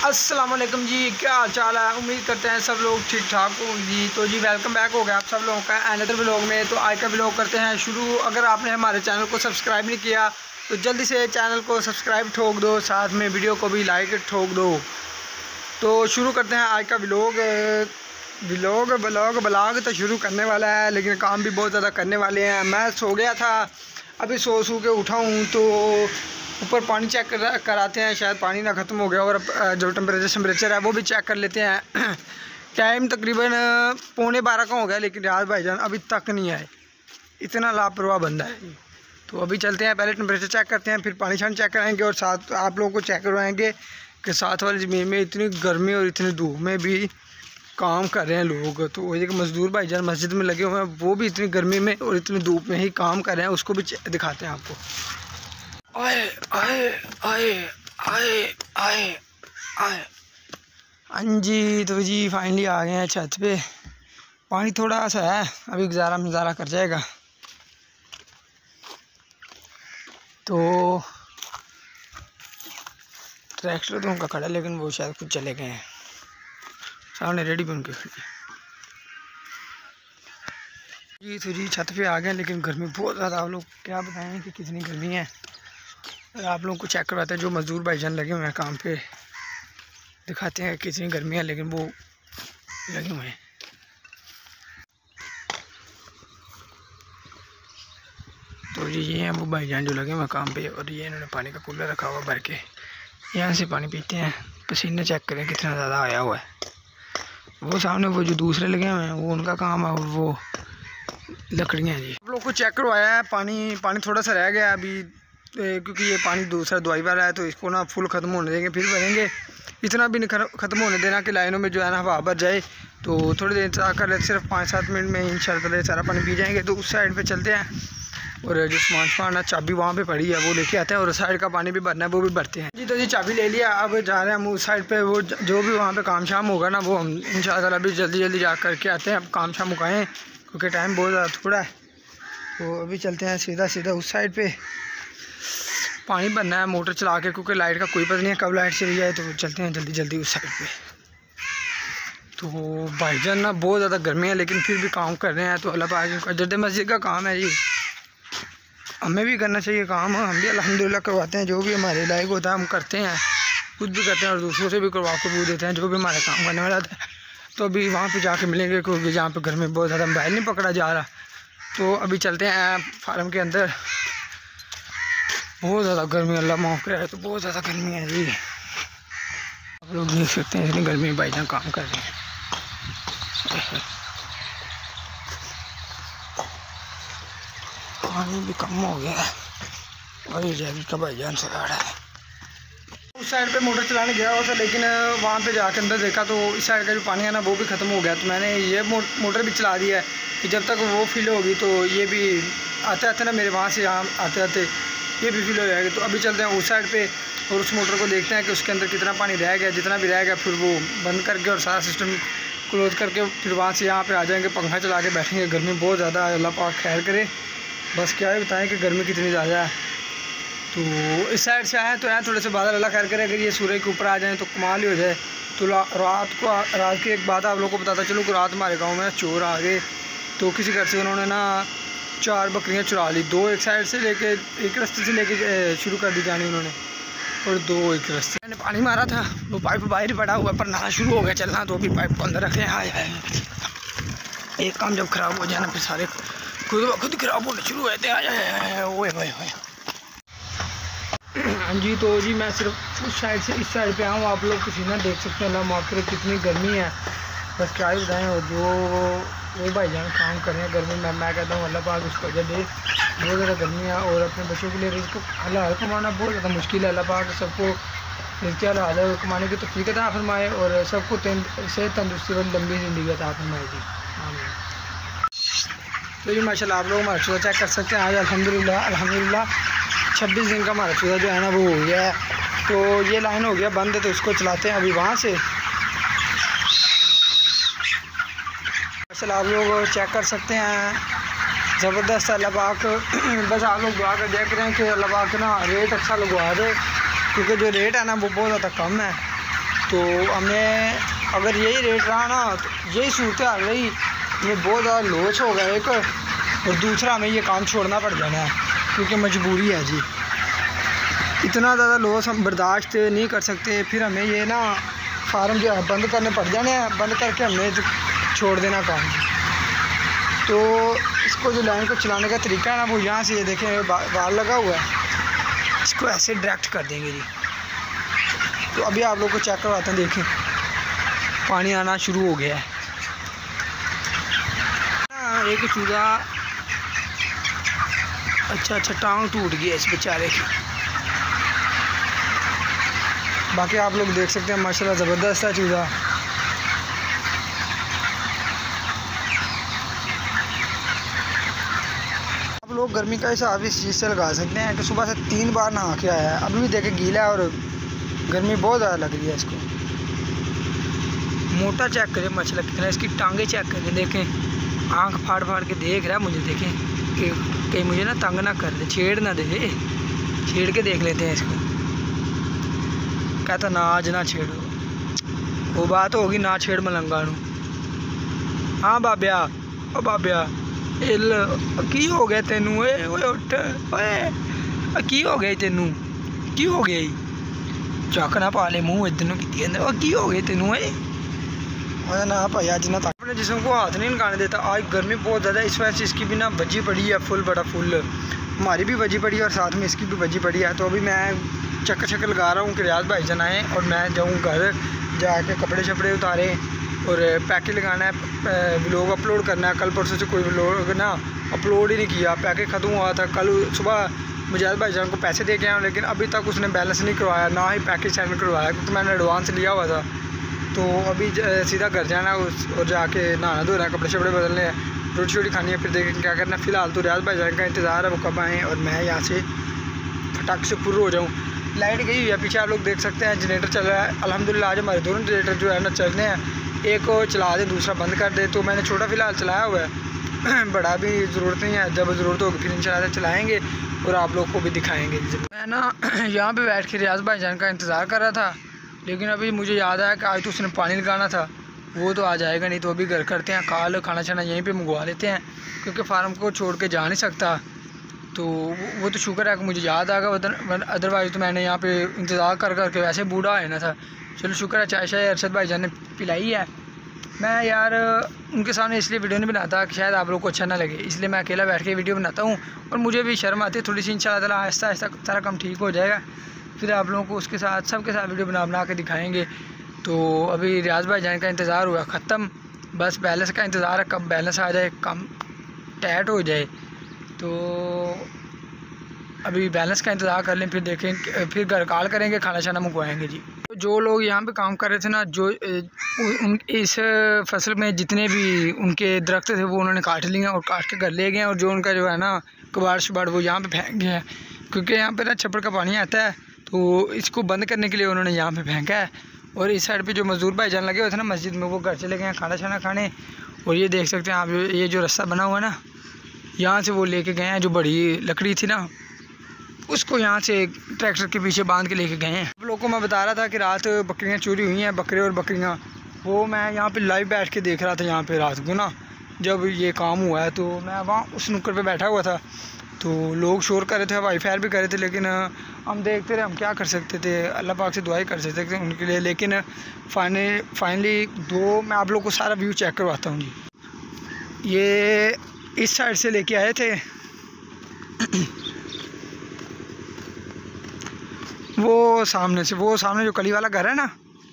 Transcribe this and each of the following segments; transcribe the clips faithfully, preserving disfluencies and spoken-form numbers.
अस्सलाम वालेकुम जी, क्या हाल चाल है। उम्मीद करते हैं सब लोग ठीक ठाक हो जी। तो जी वेलकम बैक हो गया आप सब लोगों का अनदर व्लॉग में। तो आज का व्लॉग करते हैं शुरू। अगर आपने हमारे चैनल को सब्सक्राइब नहीं किया तो जल्दी से चैनल को सब्सक्राइब ठोक दो, साथ में वीडियो को भी लाइक ठोक दो। तो शुरू करते हैं आज का व्लॉग। व्लॉग ब्लॉग ब्लॉग तो शुरू करने वाला है, लेकिन काम भी बहुत ज़्यादा करने वाले हैं। मैं सो गया था, अभी सो सो के उठा हूँ। तो ऊपर पानी चेक कर कराते हैं, शायद पानी ना ख़त्म हो गया। और जो टेम्परेचर टेम्परेचर है वो भी चेक कर लेते हैं। टाइम तकरीबन पौने बारह का हो गया, लेकिन राज भाईजान अभी तक नहीं आए। इतना लापरवाह बंदा है। तो अभी चलते हैं, पहले टेम्परेचर चेक करते हैं, फिर पानी शानी चेक कराएंगे और साथ आप लोगों को चेक करवाएंगे कि साथ वाली ज़मीन में इतनी गर्मी और इतनी धूप में भी काम कर रहे हैं लोग। तो एक मज़दूर भाईजान मस्जिद में लगे हुए हैं, वो भी इतनी गर्मी में और इतनी धूप में ही काम कर रहे हैं। उसको भी दिखाते हैं आपको। आए आए आए आए आए आए हाँ जी। तो जी फाइनली आ गए हैं छत पे। पानी थोड़ा सा है, अभी गुजारा मुजारा कर जाएगा। तो ट्रैक्टर तो उनका खड़ा है, लेकिन वो शायद खुद चले गए हैं। सामने रेडी भी उनके खड़ी जी। तो जी छत पे आ गए, लेकिन गर्मी बहुत ज़्यादा। आप लोग क्या बताएं कि कितनी गर्मी है। और आप लोगों को चेक करवाते हैं, जो मज़दूर भाईजान लगे हुए हैं काम पे, दिखाते हैं कितनी गर्मी है, लेकिन वो लगे हुए हैं। तो जी ये हैं वो भाईजान जो लगे हुए हैं काम पे। और ये इन्होंने पानी का कूलर रखा हुआ भर के, यहाँ से पानी पीते हैं। पसीना चेक करें कितना ज़्यादा आया हुआ है। वो सामने वो जो दूसरे लगे हुए हैं वो उनका काम है, और वो लकड़ियाँ हैं जी। आप लोग को चेक करवाया है। पानी पानी थोड़ा सा रह गया अभी, क्योंकि ये पानी दूसरा दवाई वाला है। तो इसको ना फुल ख़त्म होने देंगे, फिर भरेंगे। इतना भी नहीं ख़त्म होने देना कि लाइनों में जो है ना हवा भर जाए। तो थोड़ी देर इंतजार कर लेते, सिर्फ पाँच सात मिनट में इंशाल्लाह सारा पानी पी जाएंगे। तो उस साइड पे चलते हैं, और जो सामान सामान है चाबी वहाँ पे पड़ी है वो लेके आते हैं, और उस साइड का पानी भी भरना है वो भी भरते हैं जी। तो जी चाबी ले लिया, अब जा रहे हैं हम उस साइड पे। वो जो भी वहाँ पे काम शाम होगा ना, वो हम इंशाल्लाह अभी जल्दी जल्दी जा करके आते हैं। अब काम शाम मुकाएँ, क्योंकि टाइम बहुत ज़्यादा थोड़ा है। तो अभी चलते हैं सीधा सीधा उस साइड पे। पानी भरना है मोटर चला के, क्योंकि लाइट का कोई पता नहीं है कब लाइट चली जाए। तो चलते हैं जल्दी जल्दी उस साइड पे। तो भाईजान ना बहुत ज़्यादा गर्मी है, लेकिन फिर भी काम कर रहे हैं। तो अल्लाह पाक का जद मस्जिद का काम है जी, हमें भी करना चाहिए काम। हम भी अल्हम्दुलिल्लाह करवाते हैं, जो भी हमारे लायक होता है हम करते हैं, खुद भी करते हैं और दूसरों से भी करवा कर भी देते हैं, जो भी हमारे काम करने वाला था। तो अभी वहाँ पे जाके मिलेंगे, क्योंकि जहाँ पे घर में बहुत ज़्यादा मोबाइल नहीं पकड़ा जा रहा। तो अभी चलते हैं फार्म के अंदर। बहुत ज़्यादा गर्मी, अल्लाह माफ़ करे, तो बहुत ज़्यादा गर्मी है जी। आप लोग देख सकते हैं इतनी गर्मी में भाईजान काम कर रहे हैं। पानी भी कम हो गया है, और ये जैविक का भाईजान से आ रहा है। उस साइड पे मोटर चलाने गया हुआ था, लेकिन वहाँ पे जाके अंदर देखा तो इस साइड का जो पानी है ना वो भी ख़त्म हो गया। तो मैंने ये मोटर भी चला दिया है कि जब तक वो फिल होगी तो ये भी आते आते ना मेरे वहाँ से यहाँ आते आते ये भी फिल हो जाएगी। तो अभी चलते हैं उस साइड पे, और उस मोटर को देखते हैं कि उसके अंदर कितना पानी रह गया। जितना भी रह गया फिर वो बंद करके और सारा सिस्टम क्लोज करके फिर वहाँ से यहाँ पे आ जाएंगे, पंखा चला के बैठेंगे। गर्मी बहुत ज़्यादा है, अल्लाह पाक खैर करे। बस क्या है बताएं कि गर्मी कितनी ज़्यादा है। तो इस साइड से आए तो यहाँ थोड़े से बादल, अल्लाह खैर करे। अगर ये सूरज के ऊपर आ जाएँ तो कमाल ही हो जाए। तो रात को रात की एक बात आप लोगों को बताता चलो कि रात हमारे गाँव में चोर आ गए। तो किसी घर से उन्होंने ना चार बकरियां चुरा ली। दो एक साइड से लेके एक रास्ते से लेके शुरू कर दी जानी उन्होंने, और दो एक रास्ते। मैंने पानी मारा था, वो पाइप बाहर ही पड़ा हुआ, पर नहा शुरू हो गया चलना। तो अभी पाइप को अंदर रखे हैं। आए एक काम जब ख़राब हो जाए ना, फिर सारे खुद ब खुद ख़राब होने शुरू होते हैं। आए ओए ओए ओए हाँ जी। तो जी मैं सिर्फ उस साइड से इस साइड पे आऊँ। आप लोग पसीना देख सकते हैं, अल्लाह माफ़ करे कितनी गर्मी है। बस क्या ही बताएँ। और जो वो भाईजान काम कर रहे हैं गर्मी में, मैं कहता हूँ अल्लाह पाक उसको वजह दे। बहुत ज़्यादा गर्मी है, और अपने बच्चों के लिए रिस्क हलाल कमाना बहुत ज़्यादा मुश्किल है। अल्लाह पाक सबको रिस्क हलाल कमाने की तौफीक अता फरमाए, और सबको सेहत तंदुरुस्ती वाली लंबी ज़िंदगी अता फरमाए जी। आमीन। तो जी माशाल्लाह आप लोग हमारा चूज़ा चेक कर सकते हैं। आज अल्हम्दुलिल्लाह अल्हम्दुलिल्लाह छब्बीस दिन का हमारा चूज़ा जो है ना वो हो गया है। तो ये लाइन हो गया बंद है, तो इसको चलाते हैं अभी वहाँ से। माशाल्लाह आप लोग चेक कर सकते हैं, ज़बरदस्त अल्लाह पाक। बस आप लोग दुआ कर देख रहे हैं कि अल्लाह पाक ना रेट अच्छा लगवा दे, क्योंकि जो रेट है ना वो बहुत ज़्यादा कम है। तो हमें अगर यही रेट रहा ना तो यही सूरत हाल रही, हमें बहुत ज़्यादा लॉस होगा एक, और दूसरा हमें ये काम छोड़ना पड़ जाना है क्योंकि मजबूरी है जी। इतना ज़्यादा लॉस हम बर्दाश्त नहीं कर सकते, फिर हमें ये ना फार्म जो है बंद करने पड़ जाने हैं, बंद करके हमने छोड़ देना काम। तो इसको जो लाइन को चलाने का तरीका है ना वो यहाँ से ये देखें बाल लगा हुआ है, इसको ऐसे डायरेक्ट कर देंगे जी। तो अभी आप लोग को चेक करवाते हैं, देखें पानी आना शुरू हो गया है। एक चूजा अच्छा अच्छा टांग टूट गया इस बेचारे की। बाकी आप लोग देख सकते हैं माशाल्लाह ज़बरदस्त है चूजा। आप लोग गर्मी का हिसाब इस चीज़ से लगा सकते हैं कि सुबह से तीन बार नहा के आया है, अभी भी देखें गीला है और गर्मी बहुत ज़्यादा लग रही है इसको। मोटा चेक करें मछली कितना, इसकी टांगे चेक करें, देखें आंख फाड़ फाड़ के देख रहा है मुझे, देखें कि कहीं मुझे ना तंग ना कर दे, छेड़ ना दे, छेड़ के देख लेते हैं इसको। कहता ना आज ना छेड़ो, वो बात होगी ना छेड़ मलंगा नू। हाँ बाबिया, ओ बाबिया इल की हो गया तेनू, ओए ओए उठ, ओए की हो गया तेनू, की हो गया चक ना पा ले मुँह इधर की, की हो गया तेनू ओए ना भाई आज ना तक अपने जिस्म को हाथ नहीं लगाने देता। आज गर्मी बहुत ज़्यादा, इस वजह से इसकी भी ना बजी पड़ी है फुल, बड़ा फुल हमारी भी बजी पड़ी है और साथ में इसकी भी बजी पड़ी है। तो अभी मैं चक्कर चक्कर लगा रहा हूँ कि रियाज भाई जान आए और मैं जाऊँ घर, जाके कपड़े शपड़े उतारे और पैकेट लगाना है, व्लॉग अपलोड करना है। कल परसों से कोई व्लॉग ना अपलोड ही नहीं किया, पैकेट ख़त्म हुआ था। कल सुबह मुजाहिद भाई जान को पैसे दे के आया हूँ, लेकिन अभी तक उसने बैलेंस नहीं करवाया, ना ही पैकेज सेंड करवाया क्योंकि मैंने एडवांस लिया हुआ था। तो अभी सीधा घर जाना उस और जाके नहाना धोना, कपड़े शपड़े बदलने हैं, रोटी शोटी खानी है, फिर देखें क्या करना। फ़िलहाल तो रियाज भाई जान का इंतज़ार है वो कब आएँ और मैं यहाँ से फटाक से पूरा हो जाऊँ। लाइट गई हुई है पीछे, आप लोग देख सकते हैं जनरेटर चल रहा है। अल्हम्दुलिल्लाह आज हमारे दोनों जनरेटर जो है ना चल रहे हैं, एक को चला दे दूसरा बंद कर दे। तो मैंने छोटा फ़िलहाल चलाया हुआ है, बड़ा भी ज़रूरत नहीं है, जब ज़रूरत होगी फिर इंशाल्लाह चलाएँगे और आप लोग को भी दिखाएँगे। मैं ना यहाँ पर बैठ के रियाज भाई जान का इंतज़ार कर रहा था, लेकिन अभी मुझे याद आया कि आज तो उसने पानी लगाना था, वो तो आ जाएगा नहीं। तो अभी घर करते हैं, काल खाना छाना यहीं पे मंगवा लेते हैं क्योंकि फार्म को छोड़ के जा नहीं सकता। तो वो तो शुक्र है कि मुझे याद आ गया, अदरवाइज़ तो मैंने यहाँ पे इंतज़ार कर कर के वैसे बूढ़ा है ना था। चलो शुक्र है चाय शाय अरशद भाई जान ने पिलाई है। मैं यार उनके सामने इसलिए वीडियो नहीं बनाता कि शायद आप लोग को अच्छा ना लगे, इसलिए मैं अकेला बैठ के वीडियो बनाता हूँ और मुझे भी शर्म आती है थोड़ी सी। इंशाल्लाह ताला आहिस्ता आहिस्ता सारा काम ठीक हो जाएगा, फिर आप लोगों को उसके साथ सबके साथ वीडियो बना बना के दिखाएंगे। तो अभी रियाज भाई जान का इंतज़ार हुआ ख़त्म, बस बैलेंस का इंतज़ार है, कब बैलेंस आ जाए, कम टाइट हो जाए। तो अभी बैलेंस का इंतज़ार कर लें, फिर देखें, फिर घर कॉल करेंगे, खाना शाना मंगवाएंगे जी। तो जो लोग यहाँ पे काम कर रहे थे ना, जो उन इस फसल में जितने भी उनके दरख्त थे वो उन्होंने काट लिए और काट के घर ले गए, और जो उनका जो है ना कबाड़ शबाड़ वो यहाँ पे फेंक गए हैं क्योंकि यहाँ पे ना छप्पड़ का पानी आता है, तो इसको बंद करने के लिए उन्होंने यहाँ पे फेंका है। और इस साइड पे जो मजदूर भाई जान लगे हुए थे ना मस्जिद में, वो घर चले गए हैं खाना छाना खाने। और ये देख सकते हैं आप, ये जो रास्ता बना हुआ है ना, यहाँ से वो लेके गए हैं, जो बड़ी लकड़ी थी ना उसको यहाँ से ट्रैक्टर के पीछे बांध के लेके गए हैं। आप लोगों को मैं बता रहा था कि रात बकरियाँ चोरी हुई हैं, बकरे और बकरियाँ, वो मैं यहाँ पे लाइव बैठ के देख रहा था। यहाँ पे रात को ना जब ये काम हुआ है तो मैं वहाँ उस नुक्कड़ पे बैठा हुआ था, तो लोग शोर कर रहे थे, हवाई फायर भी कर रहे थे, लेकिन हम देखते रहे, हम क्या कर सकते थे, अल्लाह पाक से दुआई कर सकते थे उनके लिए। लेकिन फाइनली फाइनली दो मैं आप लोग को सारा व्यू चेक करवाता हूँ जी। ये इस साइड से लेके आए थे, वो सामने से, वो सामने जो कली वाला घर है ना,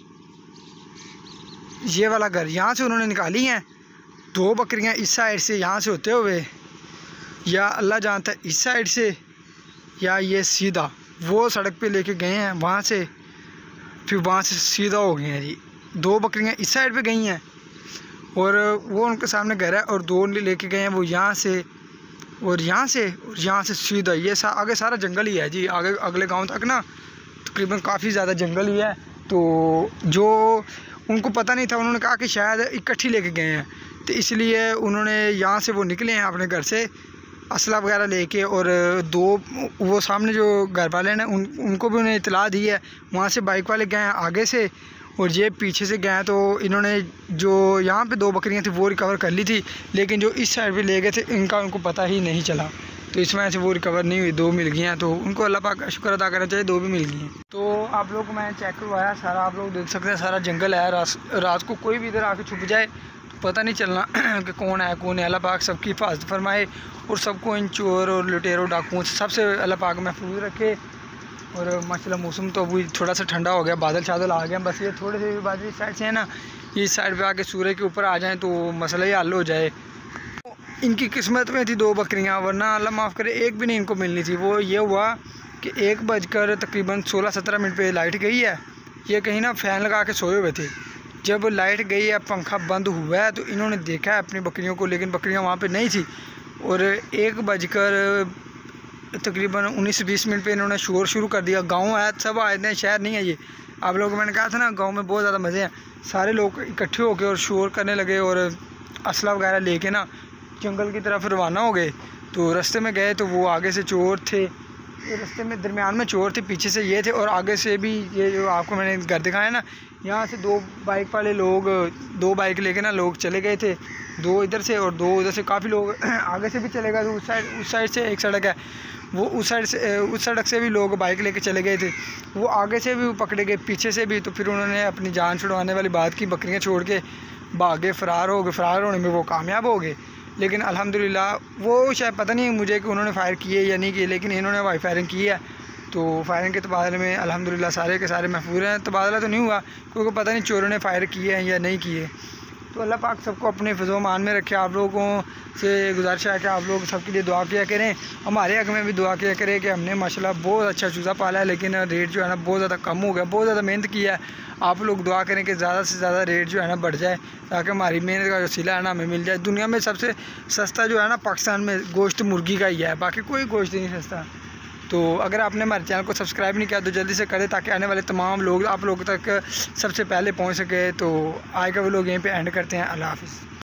ये वाला घर, यहाँ से उन्होंने निकाली हैं दो बकरियाँ इस साइड से, यहाँ से होते हुए, या अल्लाह जानता है इस साइड से, या ये सीधा वो सड़क पे लेके गए हैं वहाँ से, फिर वहाँ से सीधा हो गए हैं जी। दो बकरियाँ इस साइड पे गई हैं और वो उनके सामने घर है, और दो लेके गए हैं वो यहाँ से और यहाँ से और यहाँ से सीधा। ये सा, आगे सारा जंगल ही है जी, आगे अगले गांव तक ना तकरीबन काफ़ी ज़्यादा जंगल ही है। तो जो उनको पता नहीं था, उन्होंने कहा कि शायद इकट्ठी लेके गए हैं, तो इसलिए उन्होंने यहाँ से वो निकले हैं अपने घर से असला वगैरह लेके, और दो वो सामने जो घर वाले हैं उन उनको भी उन्हें इतला दी है, वहाँ से बाइक वाले गए हैं आगे से, और ये पीछे से गए तो इन्होंने जो यहाँ पे दो बकरियाँ थी वो रिकवर कर ली थी, लेकिन जो इस साइड पे ले गए थे इनका उनको पता ही नहीं चला, तो इस वजह से वो रिकवर नहीं हुई। दो मिल गई हैं, तो उनको अल्लाह पाक का शुक्र अदा करना चाहिए, दो भी मिल गई हैं। तो आप लोग को मैंने चेक करवाया सारा, आप लोग देख सकते हैं सारा जंगल है। रात रात को कोई भी इधर आके छुप जाए तो पता नहीं चलना कि कौन है कौन है। अल्लाह पाक सबकी हिफाजत फरमाए और सबको इन चोर और लुटेरों डाकुओं से सबसे अल्लाह पाक महफूज रखे। और माशाल्लाह मौसम तो अभी थोड़ा सा ठंडा हो गया, बादल शादल आ गया, बस ये थोड़े से बादल इस साइड से है ना, इस साइड पे आके सूर्य के ऊपर आ जाएं तो मसला ही हल हो जाए। इनकी किस्मत में थी दो बकरियां, वरना अल्लाह माफ़ करे एक भी नहीं इनको मिलनी थी। वो ये हुआ कि एक बजकर तकरीबन सोलह सत्रह मिनट पे लाइट गई है, ये कहीं ना फ़ैन लगा के सोए हुए थे। जब लाइट गई है, पंखा बंद हुआ है, तो इन्होंने देखा है अपनी बकरियों को, लेकिन बकरियां वहाँ पे नहीं थी। और एक बजकर तकरीबन उन्नीस बीस मिनट पे इन्होंने शोर शुरू कर दिया। गांव है, सब आए थे, शहर नहीं है ये। आप लोगों को मैंने कहा था ना गांव में बहुत ज़्यादा मज़े हैं। सारे लोग इकट्ठे होकर और शोर करने लगे और असला वगैरह लेके ना जंगल की तरफ रवाना हो गए। तो रास्ते में गए तो वो आगे से चोर थे, रास्ते में दरमियान में चोर थे, पीछे से ये थे और आगे से भी ये जो आपको मैंने घर दिखाया ना, यहाँ से दो बाइक वाले लोग, दो बाइक लेके ना लोग चले गए थे, दो इधर से और दो उधर से। काफ़ी लोग आगे से भी चले गए, तो उस साइड उस साइड से एक सड़क है, वो उस साइड से उस सड़क से भी लोग बाइक लेके चले गए थे। वो आगे से भी पकड़े गए, पीछे से भी। तो फिर उन्होंने अपनी जान छुड़वाने वाली बात की, बकरियाँ छोड़ के भागे, फ़रार हो गए। फ़रार होने में वो कामयाब हो गए, लेकिन अल्हम्दुलिल्लाह वो शायद पता नहीं मुझे कि उन्होंने फ़ायर किए या नहीं किए, लेकिन इन्होंने वाई फायरिंग की है। तो फायरिंग के तबादले में अल्हम्दुलिल्लाह सारे के सारे महफूज हैं। तबादला तो नहीं हुआ क्योंकि पता नहीं चोरों ने फ़ायर किए हैं या नहीं किए। तो अल्लाह पाक सबको अपने फ़िज़ो मान में रखे। आप लोगों से गुजारिश है कि आप लोग सबके लिए दुआ किया करें, हमारे हक़ में भी दुआ किया करें कि हमने माशाल्लाह बहुत अच्छा चूज़ा पाला है, लेकिन रेट जो है ना बहुत ज़्यादा कम हो गया, बहुत ज़्यादा मेहनत की है। आप लोग दुआ करें कि ज़्यादा से ज़्यादा रेट जो है ना बढ़ जाए, ताकि हमारी मेहनत का जो सिला है ना हमें मिल जाए। दुनिया में सबसे सस्ता जो है ना पाकिस्तान में गोश्त मुर्गी का ही है, बाकी कोई गोश्त नहीं सस्ता। तो अगर आपने हमारे चैनल को सब्सक्राइब नहीं किया तो जल्दी से करें, ताकि आने वाले तमाम लोग आप लोगों तक सबसे पहले पहुंच सके। तो आज का वो लोग यहीं पे एंड करते हैं। अल्लाह हाफ़िज़।